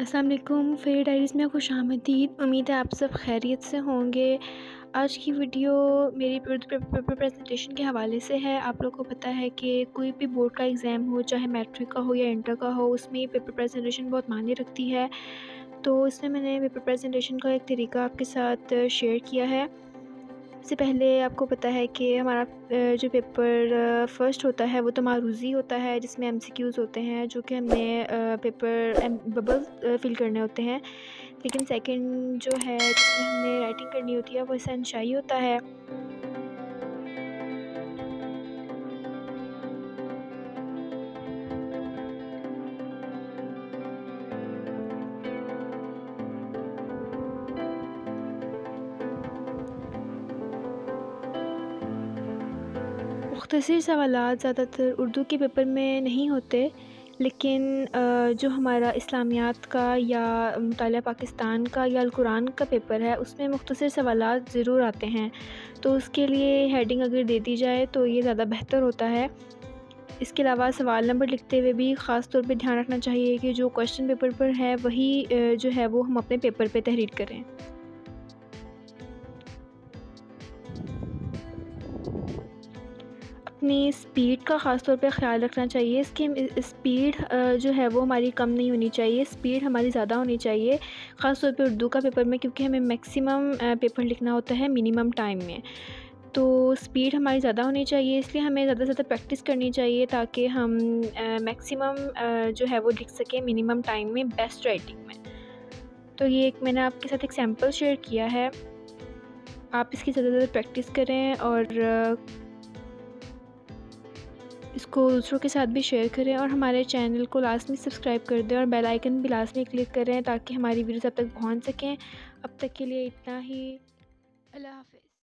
السلام علیکم، ferry diaries میں خوش آمدید۔ امید ہے آپ سب خیریت سے ہوں گے۔ آج کی ویڈیو میری اردو پیپر پریزنٹیشن کے حوالے سے ہے۔ آپ لوگوں کو پتہ ہے کہ کوئی بھی بورڈ کا ایگزام ہو، چاہے میٹرک کا ہو یا انٹر کا ہو، اس میں پیپر پریزنٹیشن بہت معنی رکھتی ہے۔ تو اس میں نے پیپر پریزنٹیشن کا ایک طریقہ آپ کے ساتھ شیئر کیا ہے۔ اس سے پہلے آپ کو پتہ ہے کہ ہمارا جو پیپر فرسٹ ہوتا ہے وہ تو معروضی ہوتا ہے، جس میں MCQs ہوتے ہیں جو کہ ہم نے پیپر ببل فل کرنے ہوتے ہیں۔ لیکن سیکنڈ جو ہے جس میں ہم نے رائٹنگ کرنی ہوتی ہے وہ انشائی ہوتا ہے۔ مختصر سوالات زیادہ تر اردو کے پیپر میں نہیں ہوتے، لیکن جو ہمارا اسلامیات کا یا مطالعہ پاکستان کا یا القرآن کا پیپر ہے اس میں مختصر سوالات ضرور آتے ہیں، تو اس کے لیے ہیڈنگ اگر دے دی جائے تو یہ زیادہ بہتر ہوتا ہے۔ اس کے علاوہ سوال نمبر لکھتے ہوئے بھی خاص طور پہ دھیان رکھنا چاہیے کہ جو کوشچن پیپر پر ہے وہی جو ہے وہ ہم اپنے پیپر پہ تحریر کریں۔ اپنی سپیڈ کا خاص طور پہ خیال رکھنا چاہیے۔ اس کی سپیڈ جو ہے وہ ہماری کم نہیں ہونی چاہیے، سپیڈ ہماری زیادہ ہونی چاہیے، خاص طور پہ اردو کا پیپر میں، کیونکہ ہمیں میکسیمم پیپر لکھنا ہوتا ہے منیمم ٹائم میں۔ تو سپیڈ ہماری زیادہ ہونی چاہیے، اس لیے ہمیں زیادہ سے زیادہ پریکٹس کرنی چاہیے تاکہ ہم میکسیمم جو ہے وہ لکھ سکیں منیمم ٹائم میں، بیسٹ رائٹنگ میں۔ تو یہ ایک میں نے آپ کے ساتھ ایک سیمپل شیئر کیا ہے، آپ اس کی زیادہ سے زیادہ پریکٹس کریں اور اس کو دوسروں کے ساتھ بھی شیئر کریں، اور ہمارے چینل کو لازمی سبسکرائب کر دیں اور بیل آئیکن بھی لازمی کلک کریں تاکہ ہماری ویڈیوز اب تک پہنچ سکیں۔ اب تک کے لیے اتنا ہی، اللہ حافظ۔